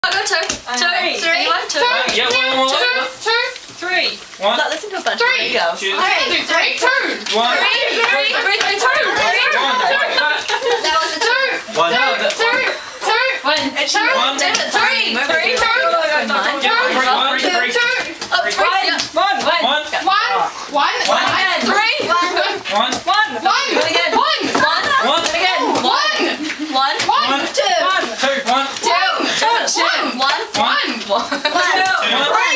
I'll go two. Two. Anyone? Two. Yeah, one more. Two. Three. One. Like, listen to a bunch of Three. girls. Two. Three. Two. One. Three. One. That was a two. One. One. It's Two. One. Three. One. Two. Two. One. One. One. One. Two.